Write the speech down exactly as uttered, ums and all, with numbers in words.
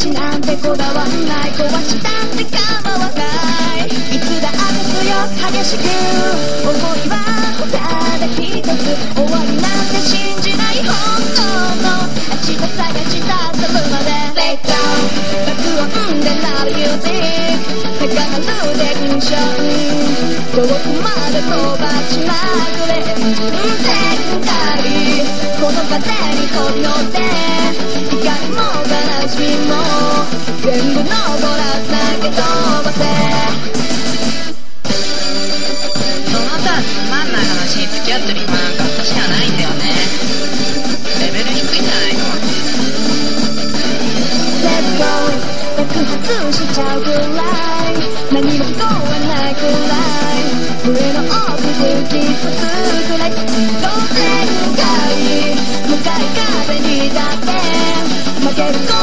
ちなんてこだわんない壊したって構わないいつだって強く激しく思いはただ一つ終わりなんて信じない本当の明日探した飛ぶまで Let go 爆音で鳴るミュージック高鳴るテンション遠くまで飛ばしまくれ全開この風に飛び乗って光も悲しみも全部登ら投げ飛ばせそのさつまんない話に付き合ってる暇なんか私にはないんだよねレベル低いんじゃないの Let's go 爆発しちゃうくらい何も聞こえないくらい胸の奥突き刺すくらいどう全開向かい風にだって負ける